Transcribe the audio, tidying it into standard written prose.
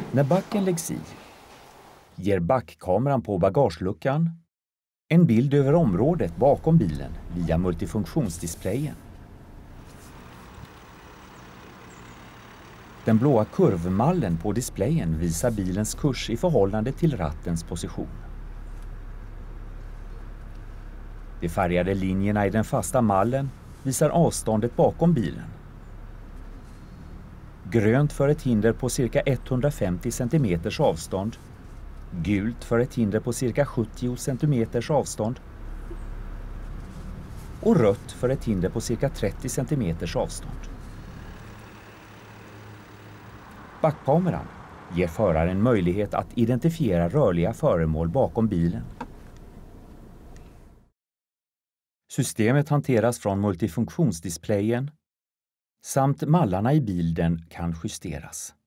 När backen läggs i ger backkameran på bagageluckan en bild över området bakom bilen via multifunktionsdisplayen. Den blåa kurvmallen på displayen visar bilens kurs i förhållande till rattens position. De färgade linjerna i den fasta mallen visar avståndet bakom bilen. Grönt för ett hinder på cirka 150 cm avstånd, gult för ett hinder på cirka 70 cm avstånd och rött för ett hinder på cirka 30 cm avstånd. Backkameran ger föraren möjlighet att identifiera rörliga föremål bakom bilen. Systemet hanteras från multifunktionsdisplayen samt mallarna i bilen kan justeras.